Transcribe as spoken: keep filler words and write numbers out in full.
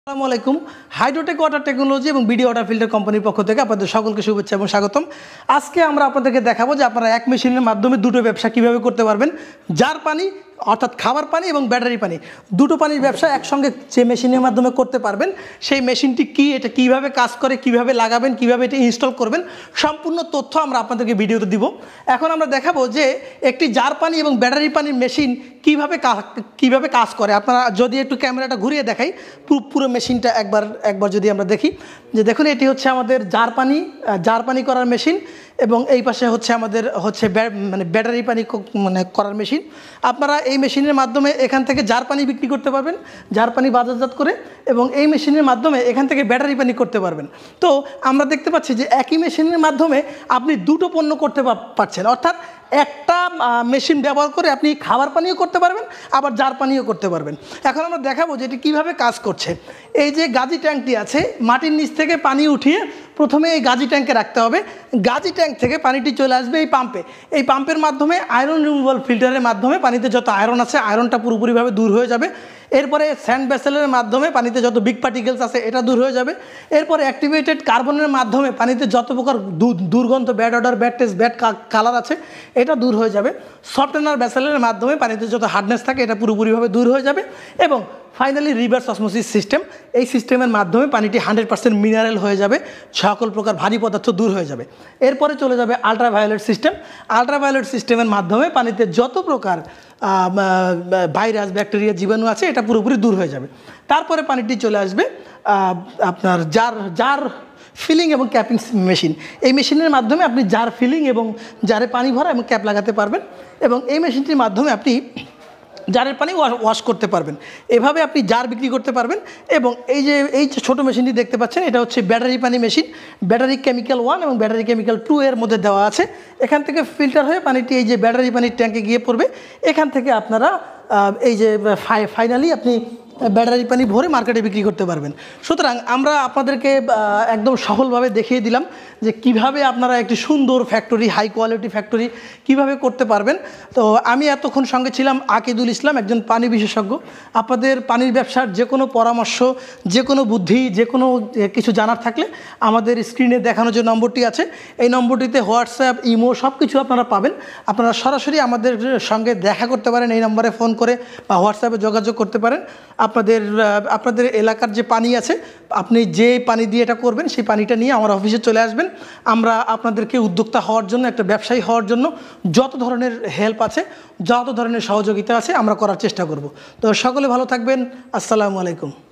আসসালামু আলাইকুম Hydrotech water technology এবং বিডি ওয়াটার ফিল্টার কোম্পানির পক্ষ থেকে আপনাদের সকলকে শুভেচ্ছা এবং স্বাগতম। আজকে আমরা আপনাদেরকে দেখাবো যে আপনারা এক মেশিনের মাধ্যমে দুটো ব্যবসা কিভাবে করতে পারবেন। জার পানি অর্থাৎ খাবার পানি এবং ব্যাটারি পানি দুটো পানির ব্যবসা একসঙ্গে যে মেশিনের মাধ্যমে করতে পারবেন সেই মেশিনটি কি, এটা কিভাবে কাজ করে, কিভাবে লাগাবেন, কিভাবে এটা ইনস্টল করবেন, সম্পূর্ণ তথ্য আমরা আপনাদেরকে ভিডিওতে দিব। এখন আমরা দেখাবো যে একটি জার পানি এবং ব্যাটারি পানির মেশিন কিভাবে কিভাবে কাজ করে। আপনারা যদি একটু ক্যামেরাটা ঘুরিয়ে দেখাই পুরো পুরো মেশিনটা একবার একবার যদি আমরা দেখি, যে দেখুন এটি হচ্ছে আমাদের জার পানি জার পানি করার মেশিন এবং এই পাশে হচ্ছে আমাদের হচ্ছে মানে ব্যাটারি পানি মানে করার মেশিন। আপনারা এই মেশিনের মাধ্যমে এখান থেকে জার পানি বিক্রি করতে পারবেন, জার পানি বাজারজাত করে, এবং এই মেশিনের মাধ্যমে এখান থেকে ব্যাটারি পানি করতে পারবেন। তো আমরা দেখতে পাচ্ছি যে একই মেশিনের মাধ্যমে আপনি দুটো পণ্য করতে পারছেন, অর্থাৎ একটা মেশিন ব্যবহার করে আপনি খাবার পানিও করতে পারবেন, আবার জার পানিও করতে পারবেন। এখন আমরা দেখাবো যে এটি কীভাবে কাজ করছে। এই যে গাজি ট্যাঙ্কটি আছে, মাটির নিচ থেকে পানি উঠিয়ে প্রথমে এই গাজি ট্যাঙ্কে রাখতে হবে। গাজি ট্যাঙ্ক থেকে পানিটি চলে আসবে এই পাম্পে। এই পাম্পের মাধ্যমে আয়রন রিমুভাল ফিল্টারের মাধ্যমে পানিতে যত আয়রন আছে আয়রনটা পুরোপুরিভাবে দূর হয়ে যাবে। এরপরে স্যান্ড ভেসেলের মাধ্যমে পানিতে যত বিগ পার্টিকেলস আছে এটা দূর হয়ে যাবে। এরপরে অ্যাক্টিভেটেড কার্বনের মাধ্যমে পানিতে যত প্রকার দুর্গন্ধ, bad odour, bad taste, bad colour আছে এটা দূর হয়ে যাবে। সফটওয়্যার ভেসেলের মাধ্যমে পানিতে যত হার্ডনেস থাকে এটা পুরোপুরিভাবে দূর হয়ে যাবে। এবং ফাইনালি রিভার্স অসমোসিস সিস্টেম, এই সিস্টেমের মাধ্যমে পানিটি হান্ড্রেড পার্সেন্ট মিনারেল হয়ে যাবে, সকল প্রকার ভারী পদার্থ দূর হয়ে যাবে। এরপরে চলে যাবে আলট্রাভায়োলেট সিস্টেম। আলট্রাভায়োলেট সিস্টেমের মাধ্যমে পানিতে যত প্রকার ভাইরাস, ব্যাকটেরিয়া, জীবাণু আছে এটা পুরোপুরি দূর হয়ে যাবে। তারপরে পানিটি চলে আসবে আপনার জার জার ফিলিং এবং ক্যাপিং মেশিন। এই মেশিনের মাধ্যমে আপনি জার ফিলিং এবং জারে পানি ভরা এবং ক্যাপ লাগাতে পারবেন, এবং এই মেশিনটির মাধ্যমে আপনি জারের পানি ওয়াশ করতে পারবেন। এভাবে আপনি জার বিক্রি করতে পারবেন। এবং এই যে এই যে ছোটো মেশিনটি দেখতে পাচ্ছেন এটা হচ্ছে ব্যাটারি পানি মেশিন। ব্যাটারি কেমিক্যাল ওয়ান এবং ব্যাটারি কেমিক্যাল টু এর মধ্যে দেওয়া আছে। এখান থেকে ফিল্টার হয়ে পানিটি এই যে ব্যাটারি পানির ট্যাঙ্কে গিয়ে পড়বে। এখান থেকে আপনারা এই যে ফাইনালি আপনি ব্যাটারি পানি ভরে মার্কেটে বিক্রি করতে পারবেন। সুতরাং আমরা আপনাদেরকে একদম সফলভাবে দেখিয়ে দিলাম যে কিভাবে আপনারা একটি সুন্দর ফ্যাক্টরি, হাই কোয়ালিটি ফ্যাক্টরি কিভাবে করতে পারবেন। তো আমি এতক্ষণ সঙ্গে ছিলাম আকিদুল ইসলাম, একজন পানি বিশেষজ্ঞ। আপনাদের পানির ব্যবসার যে কোনো পরামর্শ, যে কোনো বুদ্ধি, যে কোনো কিছু জানার থাকলে আমাদের স্ক্রিনে দেখানো যে নম্বরটি আছে এই নম্বরটিতে হোয়াটসঅ্যাপ, ইমো সব কিছু আপনারা পাবেন। আপনারা সরাসরি আমাদের সঙ্গে দেখা করতে পারেন, এই নম্বরে ফোন করে বা হোয়াটসঅ্যাপে যোগাযোগ করতে পারেন। আপনাদের আপনাদের এলাকার যে পানি আছে, আপনি যে পানি দিয়ে এটা করবেন সেই পানিটা নিয়ে আমার অফিসে চলে আসবেন। আমরা আপনাদেরকে উদ্যোক্তা হওয়ার জন্য, একটা ব্যবসায়ী হওয়ার জন্য যত ধরনের হেল্প আছে, যত ধরনের সহযোগিতা আছে আমরা করার চেষ্টা করব। তো সকলে ভালো থাকবেন। আসসালামু আলাইকুম।